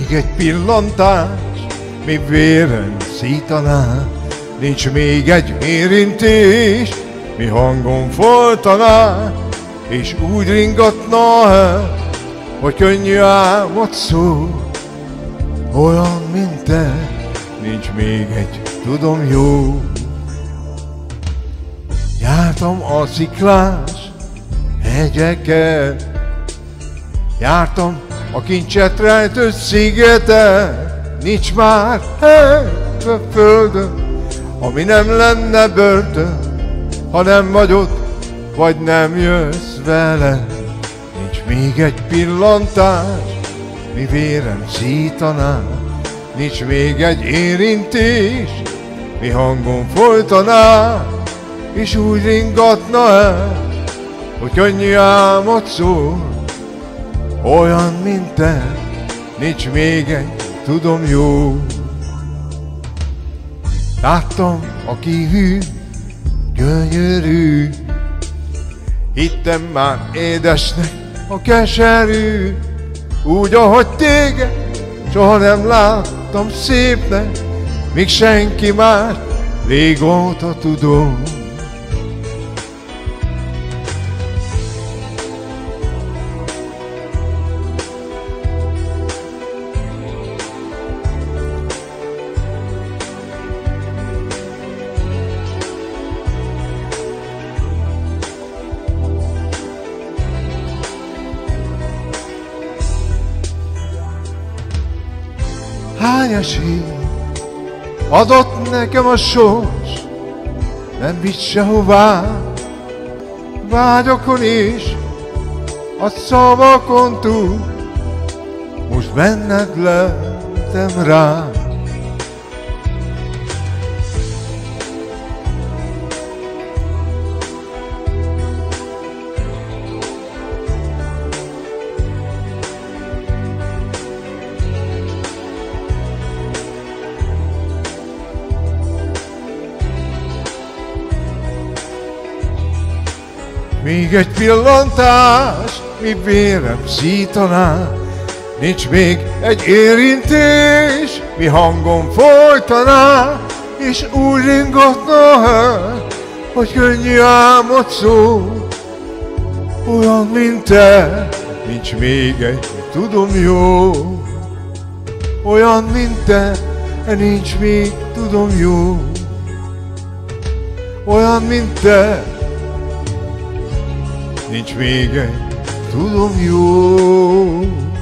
még egy pillantás, mi véren szítaná, nincs még egy érintés, mi hangon folytaná, és úgy ringatna el, hogy könnyű álmod szól. Olyan, mint te, nincs még egy, tudom jó. Jártam a sziklás hegyeket, jártam a kincset rejtő szigeten, nincs már hely a földön, ami nem lenne börtön, ha nem vagy ott, vagy nem jössz vele. Nincs még egy pillantás, mi vérem szítaná, nincs még egy érintés, mi hangon folytaná, és úgy ringatna el, hogy könnyű álmod szól. Olyan, mint te, nincs még egy, tudom jó. Láttam, aki hű, gyönyörű, hittem már édesnek a keserű, úgy, ahogy téged soha nem láttam szépnek, míg senki más, régóta tudom. Hány esély adott nekem a sors, nem vitt sehová, vágyokon is, a szavakon túl, most benned lettem rá. Még egy pillantás, mi vérem szítaná, nincs még egy érintés, mi hangon folytaná, és úgy ringatna el, hogy könnyű álmod szól. Olyan, mint te, nincs még egy, tudom jó. Olyan, mint te, nincs még, tudom jó. Olyan, mint te, nincs még egy, tudom jó.